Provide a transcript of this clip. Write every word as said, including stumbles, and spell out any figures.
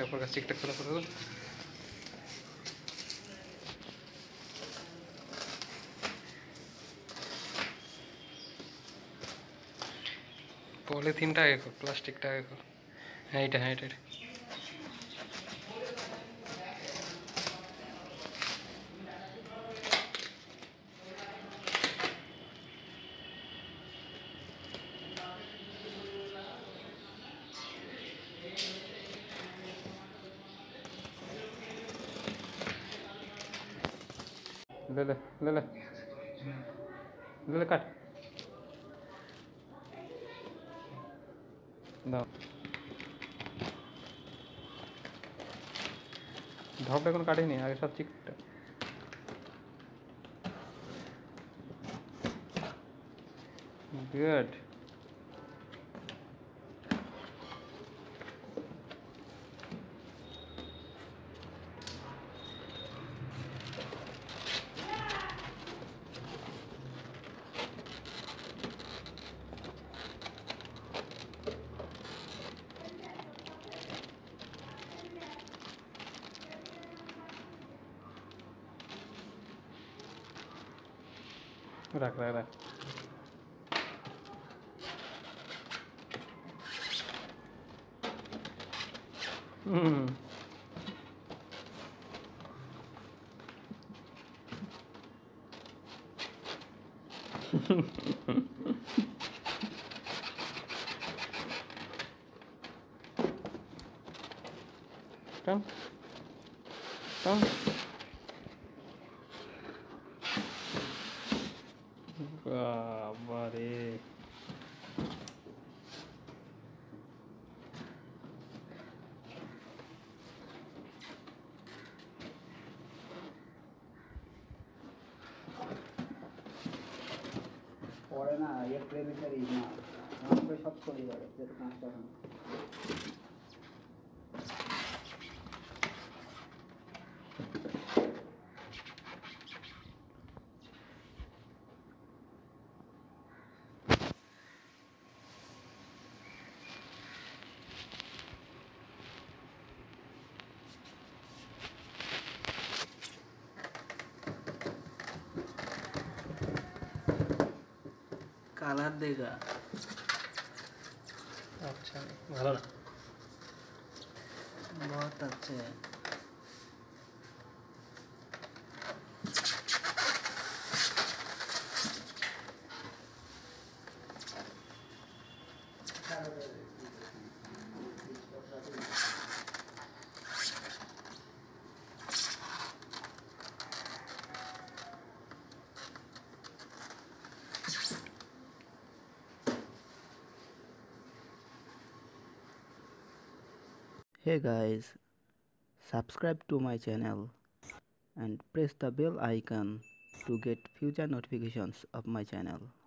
চিকটা পড়া চিকটা খোলা পড়া पॉलीथीन टा एक प्लास्टिक टा एक हाइट हाइट ले ले ले ले ले ले काट दाও ধাপটা কোনো কাটেনি আগে সব চিকটা গুড रख रख रख हम्म Come. Come. बाबा रे পড়ে না এর প্রেমিকারই না আমাকে সব করে যাবে যেটা কাজটা হয় कलर देगा अच्छा ভালো না बहुत अच्छे है Hey guys, subscribe to my channel and press the bell icon to get future notifications of my channel.